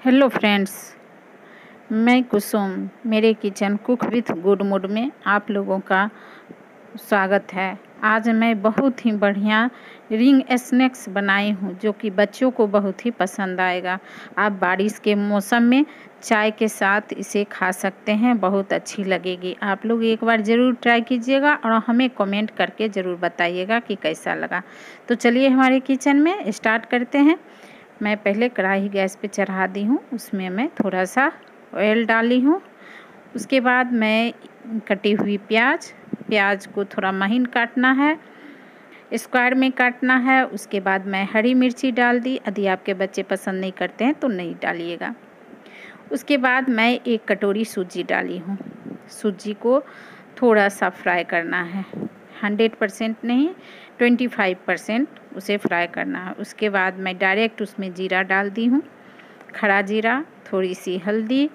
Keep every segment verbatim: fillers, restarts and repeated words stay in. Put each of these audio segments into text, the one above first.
Hello friends, मैं कुसुम मेरे kitchen cook with good mood में आप लोगों का स्वागत है। आज मैं बहुत ही बढ़िया रिंग स्नैक्स बनाई हूँ जो कि बच्चों को बहुत ही पसंद आएगा। आप बारिश के मौसम में चाय के साथ इसे खा सकते हैं, बहुत अच्छी लगेगी। आप लोग एक बार ज़रूर ट्राई कीजिएगा और हमें कमेंट करके ज़रूर बताइएगा कि कैसा लगा। तो चलिए हमारे किचन में स्टार्ट करते हैं। मैं पहले कढ़ाई गैस पे चढ़ा दी हूँ, उसमें मैं थोड़ा सा ऑयल डाली हूँ। उसके बाद मैं कटी हुई प्याज प्याज को थोड़ा महीन काटना है, स्क्वायर में काटना है। उसके बाद मैं हरी मिर्ची डाल दी। यदि आपके बच्चे पसंद नहीं करते हैं तो नहीं डालिएगा। उसके बाद मैं एक कटोरी सूजी डाली हूँ। सूजी को थोड़ा सा फ्राई करना है, हंड्रेड परसेंट नहीं, ट्वेंटी फाइव परसेंट उसे फ्राई करना है। उसके बाद मैं डायरेक्ट उसमें जीरा डाल दी हूँ, खड़ा जीरा, थोड़ी सी हल्दी।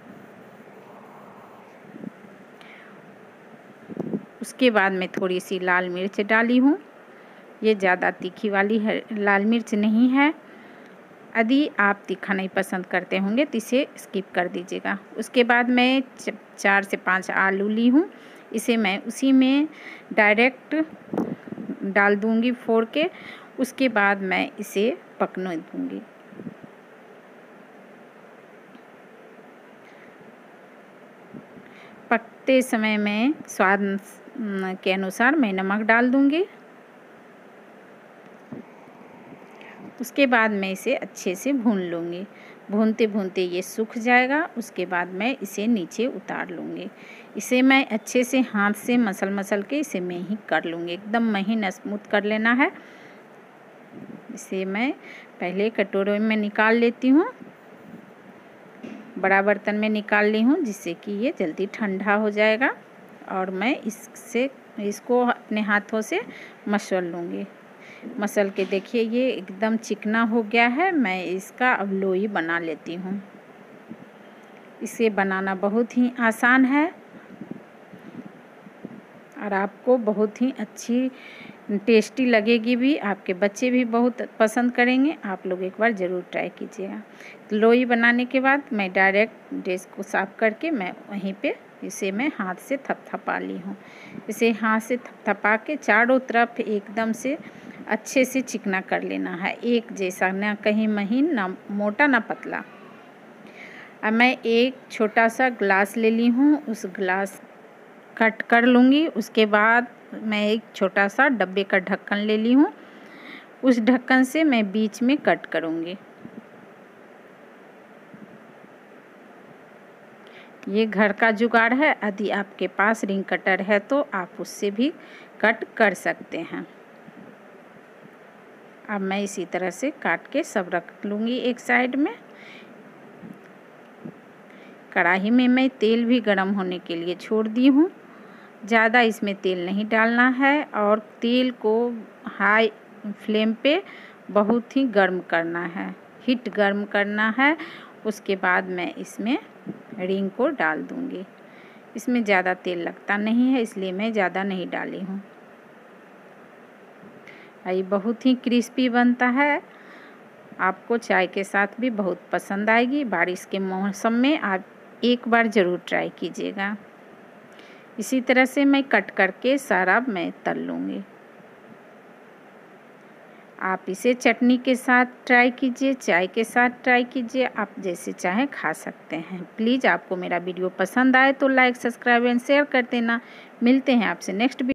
उसके बाद मैं थोड़ी सी लाल मिर्च डाली हूँ। ये ज़्यादा तीखी वाली है, लाल मिर्च नहीं है। यदि आप तीखा नहीं पसंद करते होंगे तो इसे स्किप कर दीजिएगा। उसके बाद मैं चार से पाँच आलू ली हूँ, इसे मैं उसी में डायरेक्ट डाल दूंगी फोड़ के। उसके बाद मैं इसे पकने दूंगी। पकते समय में स्वाद के अनुसार मैं नमक डाल दूंगी। उसके बाद मैं इसे अच्छे से भून लूँगी। भूनते भूनते ये सूख जाएगा। उसके बाद मैं इसे नीचे उतार लूँगी। इसे मैं अच्छे से हाथ से मसल मसल के इसे मैं ही कर लूँगी, एकदम महीन स्मूथ कर लेना है। इसे मैं पहले कटोरे में निकाल लेती हूँ, बड़ा बर्तन में निकाल ली हूँ, जिससे कि ये जल्दी ठंडा हो जाएगा और मैं इससे इसको अपने हाथों से मसल लूँगी। मसल के देखिए ये एकदम चिकना हो गया है। मैं इसका अब लोई बना लेती हूँ। इसे बनाना बहुत ही आसान है और आपको बहुत ही अच्छी टेस्टी लगेगी भी। आपके बच्चे भी बहुत पसंद करेंगे। आप लोग एक बार ज़रूर ट्राई कीजिएगा। लोई बनाने के बाद मैं डायरेक्ट डिश को साफ करके मैं वहीं पे इसे मैं हाथ से थपथपा ली हूँ। इसे हाथ से थपथपा के चारों तरफ एकदम से अच्छे से चिकना कर लेना है, एक जैसा, ना कहीं महीन ना मोटा ना पतला। अब मैं एक छोटा सा ग्लास ले ली हूँ, उस ग्लास कट कर लूँगी। उसके बाद मैं एक छोटा सा डब्बे का ढक्कन ले ली हूँ, उस ढक्कन से मैं बीच में कट करूँगी। ये घर का जुगाड़ है, यदि आपके पास रिंग कटर है तो आप उससे भी कट कर सकते हैं। अब मैं इसी तरह से काट के सब रख लूँगी एक साइड में। कढ़ाई में मैं तेल भी गरम होने के लिए छोड़ दी हूँ। ज़्यादा इसमें तेल नहीं डालना है और तेल को हाई फ्लेम पे बहुत ही गर्म करना है, हीट गर्म करना है। उसके बाद मैं इसमें रिंग को डाल दूँगी। इसमें ज़्यादा तेल लगता नहीं है, इसलिए मैं ज़्यादा नहीं डाली हूँ। ये बहुत ही क्रिस्पी बनता है, आपको चाय के साथ भी बहुत पसंद आएगी। बारिश के मौसम में आप एक बार ज़रूर ट्राई कीजिएगा। इसी तरह से मैं कट करके सारा मैं तल लूँगी। आप इसे चटनी के साथ ट्राई कीजिए, चाय के साथ ट्राई कीजिए, आप जैसे चाहें खा सकते हैं। प्लीज़ आपको मेरा वीडियो पसंद आए तो लाइक, सब्सक्राइब एंड शेयर कर देना। मिलते हैं आपसे नेक्स्ट वीडियो।